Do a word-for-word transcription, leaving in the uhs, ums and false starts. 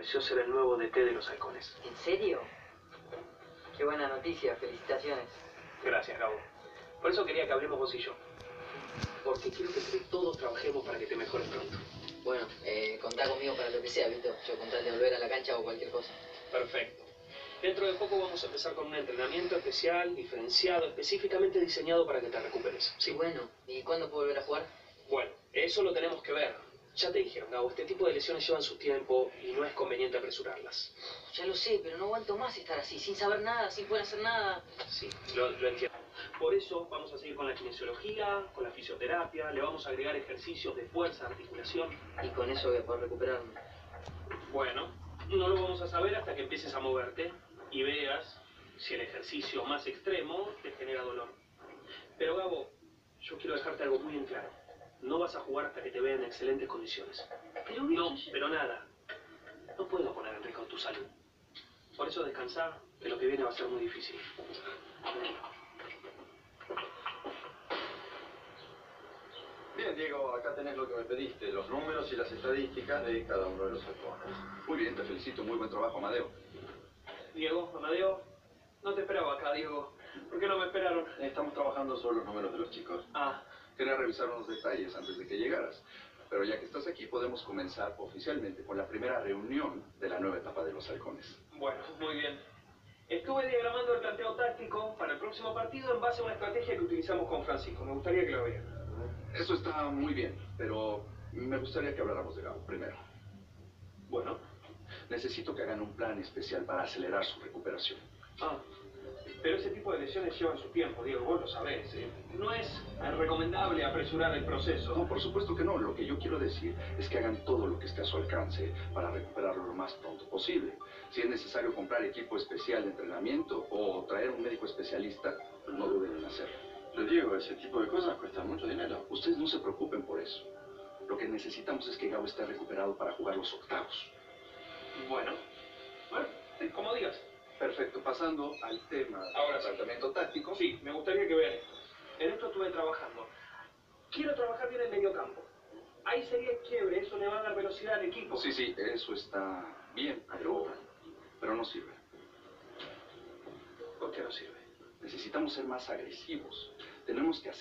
ofreció ser el nuevo D T de los Halcones. ¿En serio? Qué buena noticia, felicitaciones. Gracias, Gabo. Por eso quería que hablemos vos y yo. Porque quiero que entre todos trabajemos para que te mejores pronto. Bueno, eh, contá conmigo para lo que sea, Vito. Yo con tal de volver a la cancha o cualquier cosa. Perfecto. Dentro de poco vamos a empezar con un entrenamiento especial, diferenciado, específicamente diseñado para que te recuperes. Sí, bueno. ¿Y cuándo puedo volver a jugar? Bueno, eso lo tenemos que ver. Ya te dijeron, Gabo, este tipo de lesiones llevan su tiempo y no es conveniente apresurarlas. Ya lo sé, pero no aguanto más estar así, sin saber nada, sin poder hacer nada. Sí, lo, lo entiendo. Por eso vamos a seguir con la kinesiología, con la fisioterapia, le vamos a agregar ejercicios de fuerza, articulación. Y con eso voy a poder recuperarme. Bueno, no lo vamos a saber hasta que empieces a moverte y veas si el ejercicio más extremo te genera dolor. Pero Gabo, yo quiero dejarte algo muy en claro. No vas a jugar hasta que te vea en excelentes condiciones. Pero No, pero nada. No puedo poner en riesgo tu salud. Por eso descansar, que lo que viene va a ser muy difícil. Bien, Diego, acá tenés lo que me pediste, los números y las estadísticas de cada uno de los halcones. Muy bien, te felicito, muy buen trabajo, Amadeo. Diego, Amadeo, no te esperaba acá, Diego. ¿Por qué no me esperaron? Estamos trabajando sobre los números de los chicos. Ah, Quería revisar unos detalles antes de que llegaras. Pero ya que estás aquí, podemos comenzar oficialmente con la primera reunión de la nueva etapa de los halcones. bueno, muy bien. Estuve diagramando el planteo táctico para el próximo partido en base a una estrategia que utilizamos con Francisco. Me gustaría que lo vean. Eso está muy bien, pero me gustaría que habláramos de Gabo primero. Bueno. Necesito que hagan un plan especial para acelerar su recuperación. Ah, pero ese tipo de lesiones llevan su tiempo, Diego, vos lo sabés. ¿eh? No es recomendable apresurar el proceso. No, por supuesto que no. Lo que yo quiero decir es que hagan todo lo que esté a su alcance para recuperarlo lo más pronto posible. Si es necesario comprar equipo especial de entrenamiento o traer un médico especialista, no duden en hacerlo. Pero Diego, ese tipo de cosas cuestan mucho dinero. Ustedes no se preocupen por eso. Lo que necesitamos es que Gabo esté recuperado para jugar los octavos. Bueno, bueno, sí, como digas. Perfecto, pasando al tema Ahora del sí. tratamiento táctico. Sí, me gustaría que vean. En esto estuve trabajando. Quiero trabajar bien en medio campo. Ahí sería quiebre, eso le va a dar velocidad al equipo. Sí, sí, eso está bien, pero, pero no sirve. ¿Por qué no sirve? Necesitamos ser más agresivos. Tenemos que hacer